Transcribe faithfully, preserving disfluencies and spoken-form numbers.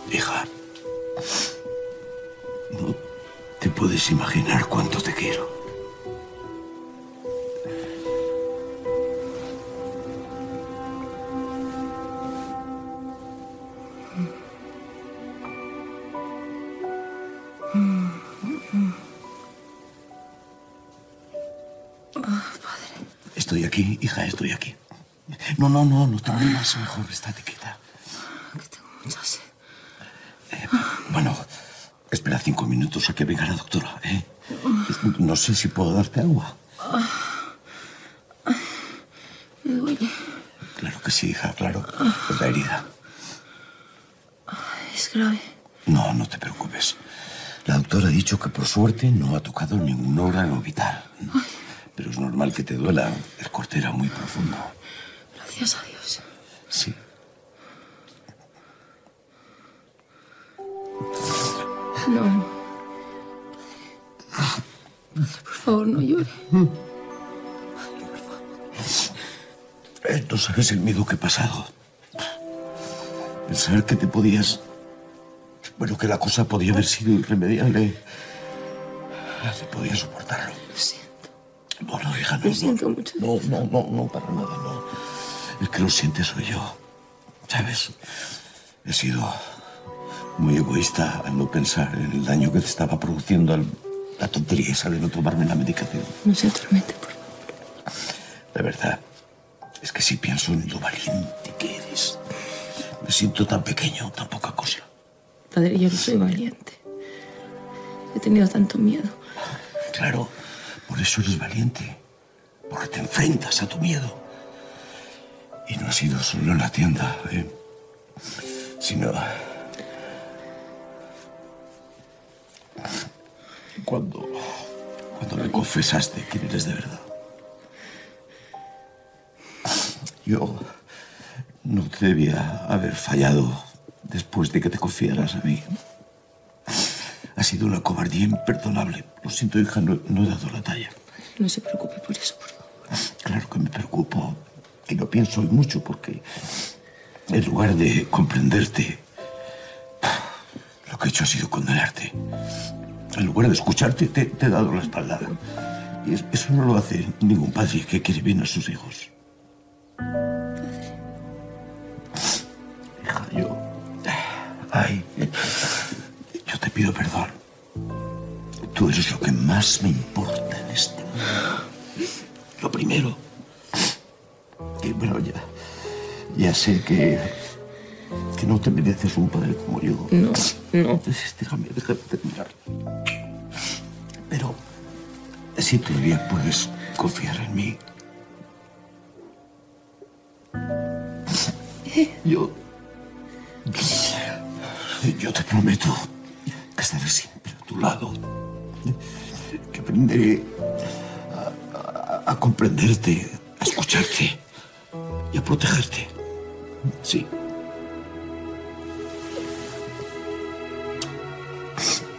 Hija, no te puedes imaginar cuánto te quiero. Oh, padre. Estoy aquí, hija, estoy aquí. No, no, no, no te muevas, mejor, estate quieta. Que tengo mucha sed. Eh, bueno, espera cinco minutos a que venga la doctora, ¿eh? No sé si puedo darte agua. Me duele. Claro que sí, hija, claro. Es la herida. Es grave. No, no te preocupes. La doctora ha dicho que por suerte no ha tocado ningún órgano vital. Pero es normal que te duela. El corte era muy profundo. Gracias a Dios. Sí. No. Padre, por favor, no llore. Padre, por favor. Eh, no sabes el miedo que he pasado. El saber que te podías... Bueno, que la cosa podía haber sido irremediable. Se podía soportarlo. Lo siento. No, no, hija, no. Lo siento no, mucho. No, no, no, no, para nada, no. El que lo siente soy yo. ¿Sabes? He sido muy egoísta al no pensar en el daño que te estaba produciendo al, la tontería esa de no tomarme la medicación. No se atormente, por favor. De verdad, es que si pienso en lo valiente que eres, me siento tan pequeño, tan poca cosa. Padre, yo no soy valiente. He tenido tanto miedo. Claro, por eso eres valiente. Porque te enfrentas a tu miedo. Y no ha sido solo en la tienda, ¿eh? Sino... Cuando... Cuando me confesaste quién eres de verdad. Yo no te debía haber fallado después de que te confiaras a mí. Ha sido una cobardía imperdonable. Lo siento, hija, no, no he dado la talla. No se preocupe por eso, por favor. Claro que me preocupo. Y lo pienso mucho porque en lugar de comprenderte, lo que he hecho ha sido condenarte. En lugar de escucharte, te, te he dado la espalda. Y eso no lo hace ningún padre que quiere bien a sus hijos. Padre. Hija, yo... Ay, yo te pido perdón. Tú eres lo que más me importa en este mundo. Lo primero. Que, bueno, ya... Ya sé que... Que no te mereces un padre como yo. No, no. Déjame, déjame terminar. Pero... Si todavía puedes confiar en mí. Yo... Yo te prometo que estaré siempre a tu lado. Que aprenderé a, a, a comprenderte, a escucharte y a protegerte. Sí.